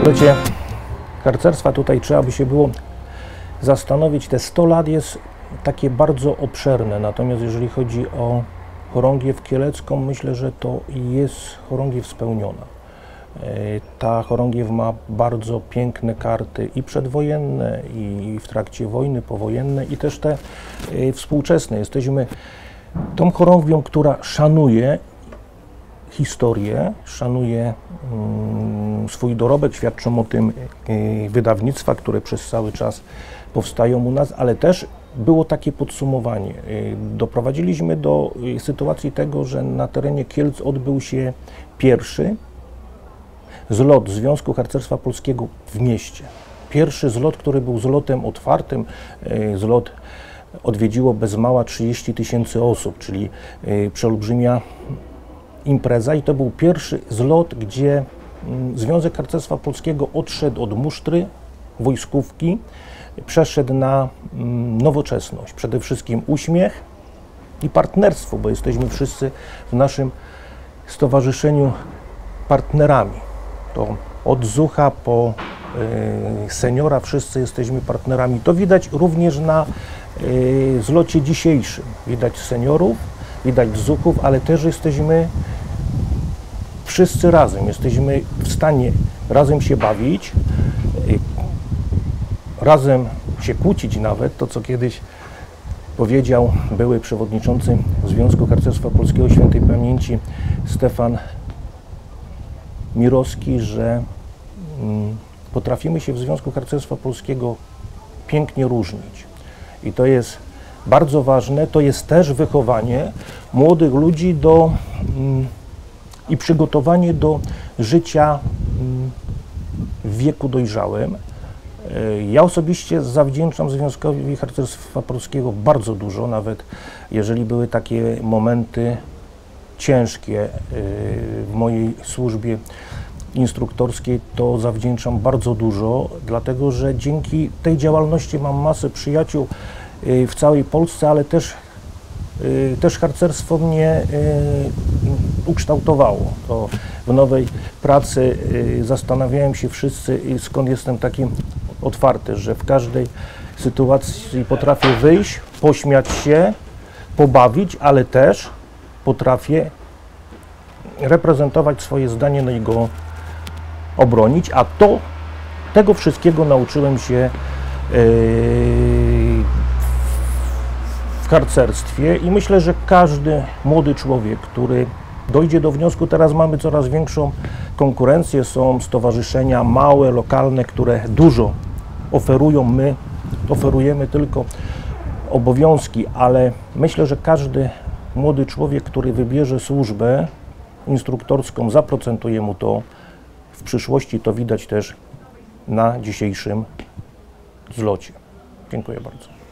Słuchajcie, harcerstwa tutaj trzeba by się było zastanowić. Te 100 lat jest takie bardzo obszerne, natomiast jeżeli chodzi o chorągiew kielecką, myślę, że to jest chorągiew spełniona. Ta chorągiew ma bardzo piękne karty i przedwojenne, i w trakcie wojny, powojenne, i też te współczesne. Jesteśmy tą chorągwią, która szanuje historię, szanuje swój dorobek, świadczą o tym wydawnictwa, które przez cały czas powstają u nas, ale też było takie podsumowanie. Doprowadziliśmy do sytuacji tego, że na terenie Kielc odbył się pierwszy zlot Związku Harcerstwa Polskiego w mieście. Pierwszy zlot, który był zlotem otwartym. Zlot odwiedziło bez mała 30 000 osób, czyli przeolbrzymia impreza, i to był pierwszy zlot, gdzie Związek Harcerstwa Polskiego odszedł od musztry, wojskówki, przeszedł na nowoczesność. Przede wszystkim uśmiech i partnerstwo, bo jesteśmy wszyscy w naszym stowarzyszeniu partnerami. To od zucha po seniora wszyscy jesteśmy partnerami. To widać również na zlocie dzisiejszym. Widać seniorów, widać zuchów, ale też jesteśmy wszyscy razem. Jesteśmy w stanie razem się bawić, razem się kłócić nawet. To, co kiedyś powiedział były przewodniczący Związku Harcerstwa Polskiego świętej pamięci Stefan Mirowski, że potrafimy się w Związku Harcerstwa Polskiego pięknie różnić. I to jest bardzo ważne. To jest też wychowanie młodych ludzi i przygotowanie do życia w wieku dojrzałym. Ja osobiście zawdzięczam Związkowi Harcerstwa Polskiego bardzo dużo, nawet jeżeli były takie momenty ciężkie w mojej służbie instruktorskiej, to zawdzięczam bardzo dużo, dlatego że dzięki tej działalności mam masę przyjaciół w całej Polsce, ale też harcerstwo mnie ukształtowało. To w nowej pracy zastanawiałem się wszyscy, skąd jestem taki otwarty, że w każdej sytuacji potrafię wyjść, pośmiać się, pobawić, ale też potrafię reprezentować swoje zdanie, no i go obronić, a tego wszystkiego nauczyłem się w harcerstwie i myślę, że każdy młody człowiek, który dojdzie do wniosku, teraz mamy coraz większą konkurencję, są stowarzyszenia małe, lokalne, które dużo oferują, my oferujemy tylko obowiązki, ale myślę, że każdy młody człowiek, który wybierze służbę instruktorską, zaprocentuje mu to w przyszłości. To widać też na dzisiejszym zlocie. Dziękuję bardzo.